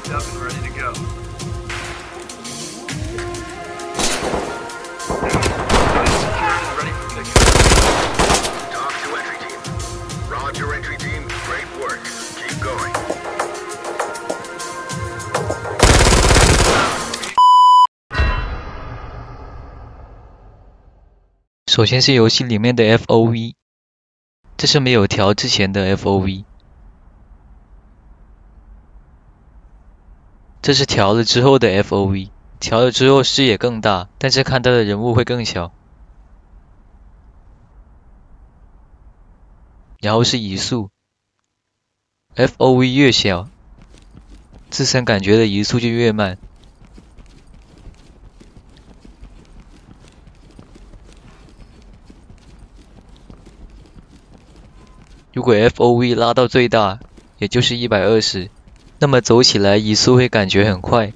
up and ready to go. Secured and ready for pickup. Talk to entry team. Roger, entry team. Great work. Keep going. 首先是游戏里面的 FOV， 这是没有调之前的 FOV， 这是调了之后的 FOV， 调了之后视野更大，但是看到的人物会更小。然后是移速 ，FOV 越小，自身感觉的移速就越慢。如果 FOV 拉到最大，也就是120，那么走起来移速会感觉很快。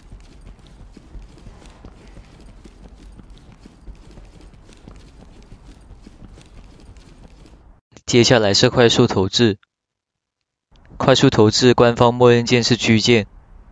接下来是快速投掷，快速投掷官方默认键是Q键。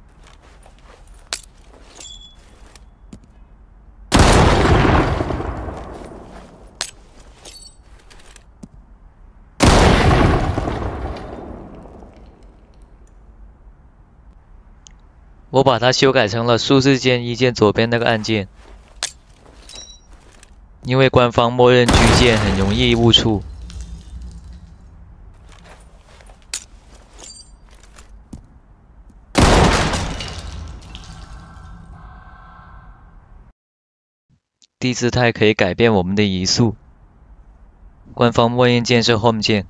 我把它修改成了数字键1键左边那个按键，因为官方默认Q键很容易误触。低姿态可以改变我们的移速，官方默认键是 Home 键。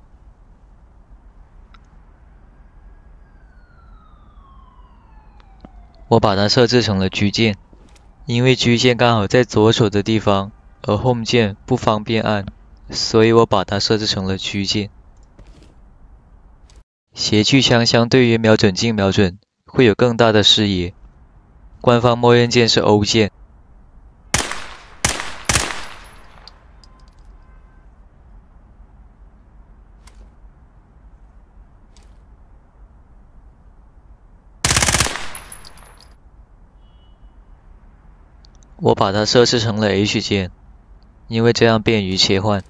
我把它设置成了Q键，因为Q键刚好在左手的地方，而 Home 键不方便按，所以我把它设置成了Q键。斜距枪相对于瞄准镜瞄准会有更大的视野，官方默认键是O 键。我把它设置成了 H 键，因为这样便于切换。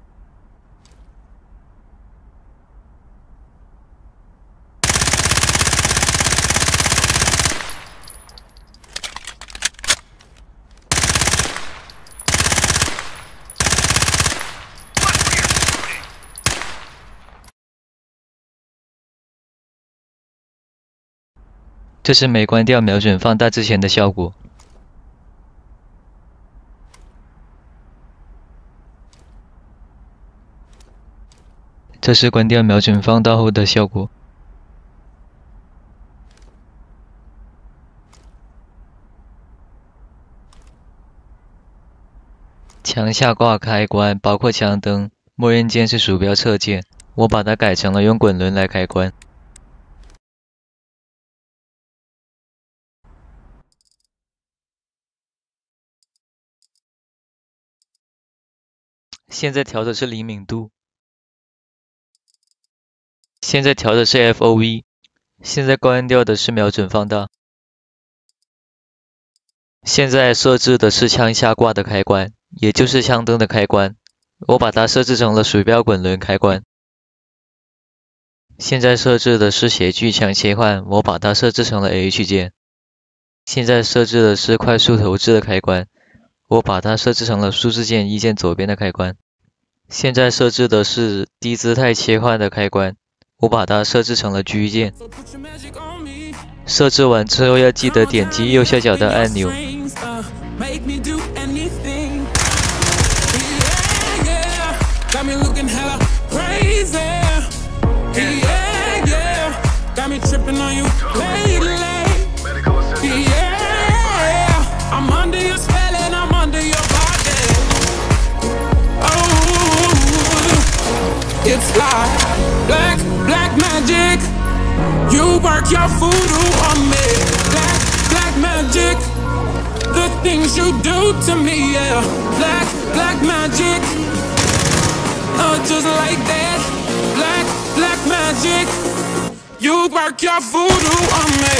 这是没关掉瞄准放大之前的效果。这是关掉瞄准放大后的效果。枪下挂开关包括枪灯，默认键是鼠标侧键，我把它改成了用滚轮来开关。现在调的是灵敏度。现在调的是 FOV， 现在关掉的是瞄准放大。现在设置的是枪下挂的开关，也就是枪灯的开关，我把它设置成了鼠标滚轮开关。现在设置的是斜距枪切换，我把它设置成了 H 键。现在设置的是快速投掷的开关，我把它设置成了数字键1键左边的开关。现在设置的是低姿态切换的开关，我把它设置成了Q键。设置完之后要记得点击右下角的按钮。 It's like black magic. You work your voodoo on me. Black magic. The things you do to me, yeah. Black magic. Oh, just like that. Black magic. You work your voodoo on me.